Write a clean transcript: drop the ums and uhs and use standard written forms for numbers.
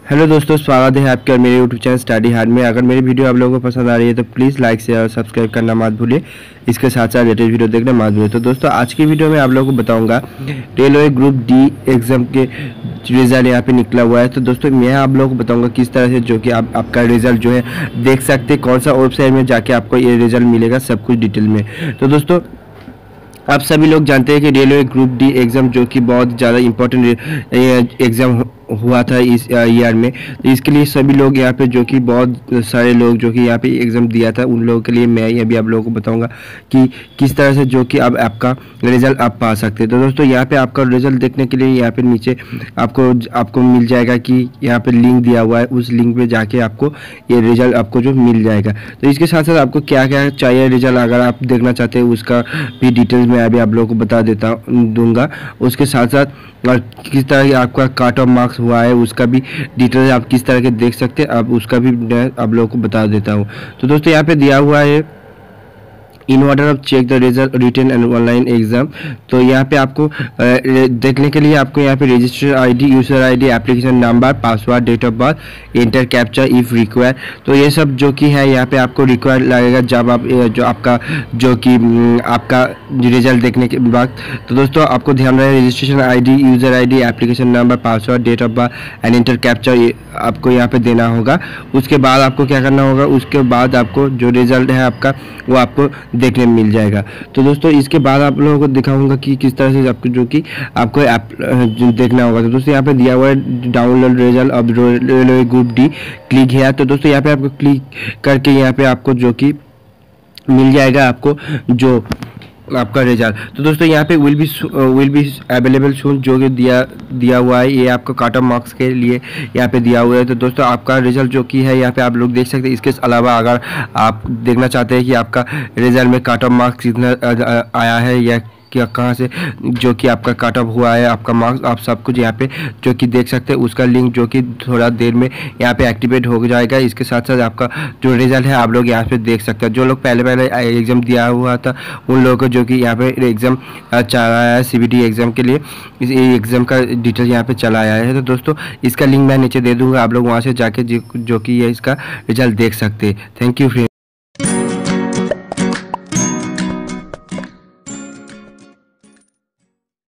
Hello दोस्तों, स्वागत है आपके और मेरे यूट्यूब चैनल स्टडी हार्ड में। अगर मेरी वीडियो आप लोगों को पसंद आ रही है तो प्लीज़ लाइक शेयर और सब्सक्राइब करना मत भूलिए। इसके साथ साथ लेटेस्ट वीडियो देखना मत भूलिए। तो दोस्तों, आज की वीडियो में आप लोगों को बताऊंगा रेलवे ग्रुप डी एग्ज़ाम के रिजल्ट यहाँ पे निकला हुआ है। तो दोस्तों, मैं आप लोगों को बताऊँगा किस तरह से जो कि आपका रिजल्ट जो है देख सकते हैं, कौन सा वेबसाइट में जाके आपको ये रिजल्ट मिलेगा, सब कुछ डिटेल में। तो दोस्तों, आप सभी लोग जानते हैं कि रेलवे ग्रुप डी एग्ज़ाम जो कि बहुत ज़्यादा इम्पोर्टेंट एग्ज़ाम हुआ था इस ईयर में। तो इसके लिए सभी लोग यहाँ पे जो कि बहुत सारे लोग जो कि यहाँ पे एग्ज़ाम दिया था, उन लोगों के लिए मैं अभी आप लोगों को बताऊंगा कि किस तरह से जो कि अब आपका रिज़ल्ट आप पा सकते हैं। तो दोस्तों, यहाँ पे आपका रिज़ल्ट देखने के लिए यहाँ पे नीचे आपको मिल जाएगा कि यहाँ पे लिंक दिया हुआ है, उस लिंक पे जाके आपको ये रिज़ल्ट आपको जो मिल जाएगा। तो इसके साथ साथ आपको क्या क्या चाहिए रिज़ल्ट अगर आप देखना चाहते हैं, उसका भी डिटेल्स मैं अभी आप लोगों को बता दूंगा। उसके साथ साथ और किस तरह का आपका कट ऑफ मार्क्स हुआ है, उसका भी डिटेल्स आप किस तरह के देख सकते हैं, अब उसका भी मैं आप लोगों को बता देता हूँ। तो दोस्तों, यहाँ पे दिया हुआ है in order of check the result written and online exam. तो यहाँ पे आपको देखने के लिए आपको यहाँ पे registration ID, user ID, application number, password, date of birth, enter captcha if require. तो ये सब जो कि है यहाँ पे आपको रिक्वायर लगेगा जब आप जो आपका जो कि आपका रिजल्ट देखने के बाद। तो दोस्तों, आपको ध्यान रहे registration ID, user ID, application number, password, date of birth and enter captcha आपको यहाँ पे देना होगा। उसके बाद आपको क्या करना होगा, उसके बाद आपको जो रिजल्ट है आपका वो आपको देखने में मिल जाएगा। तो दोस्तों, इसके बाद आप लोगों को दिखाऊंगा कि किस तरह से आपको जो कि आपको देखना होगा। तो दोस्तों, यहाँ पे दिया हुआ है download result of railway group D, click है। तो दोस्तों, यहाँ पे आपको क्लिक करके यहाँ पे आपको जो कि मिल जाएगा आपको जो आपका रिजल्ट। तो दोस्तों, यहाँ पे विल बी अवेलेबल सून जो कि दिया हुआ है, ये आपको कट ऑफ मार्क्स के लिए यहाँ पे दिया हुआ है। तो दोस्तों, आपका रिजल्ट जो कि है यहाँ पे आप लोग देख सकते हैं। इसके अलावा अगर आप देखना चाहते हैं कि आपका रिजल्ट में कट ऑफ मार्क्स कितना आया है या क्या कहाँ से जो कि आपका कट ऑफ हुआ है, आपका मार्क्स, आप सब कुछ यहाँ पे जो कि देख सकते हैं। उसका लिंक जो कि थोड़ा देर में यहाँ पे एक्टिवेट हो जाएगा। इसके साथ साथ आपका जो रिजल्ट है आप लोग यहाँ पे देख सकते हैं। जो लोग पहले एग्ज़ाम दिया हुआ था उन लोगों को जो कि यहाँ पे एग्ज़ाम चला आया है CBT एग्ज़ाम के लिए, इस एग्ज़ाम का डिटेल यहाँ पे चला आया है। तो दोस्तों, इसका लिंक मैं नीचे दे दूँगा, आप लोग वहाँ से जाके जो कि ये इसका रिजल्ट देख सकते हैं। Thank you friend.